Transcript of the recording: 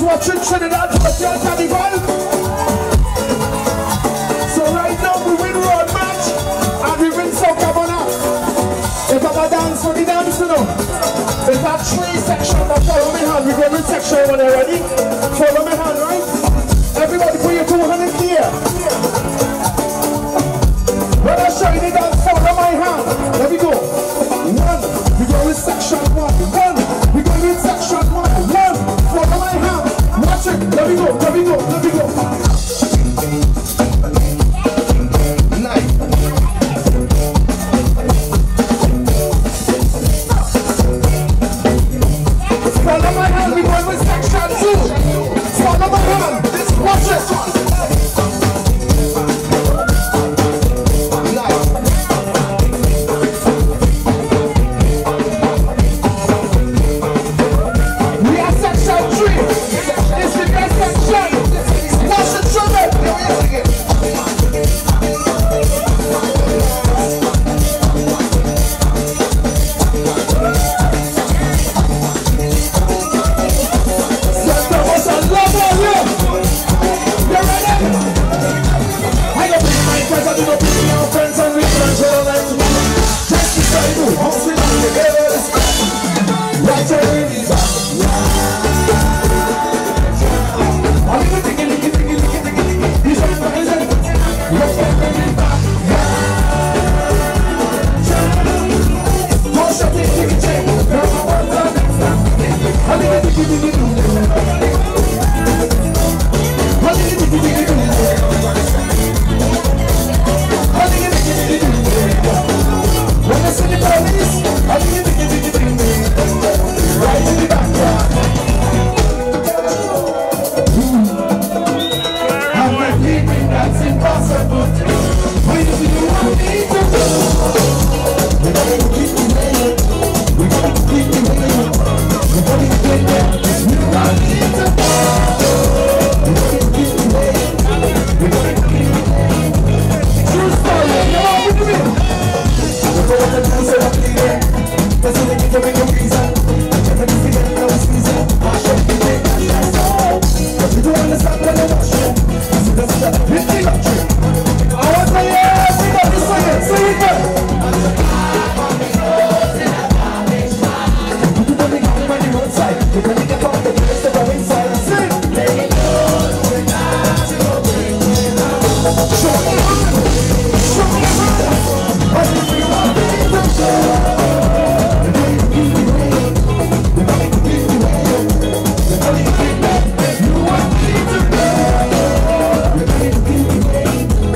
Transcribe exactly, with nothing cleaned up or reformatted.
watching Trinidad for your carnival. So right now we win road match and we win Soca Bona. If I'm a dance for the dance, you know. There's that three section, but follow me hand. We go in section one already. Follow me hand, right? Everybody put your two hands here.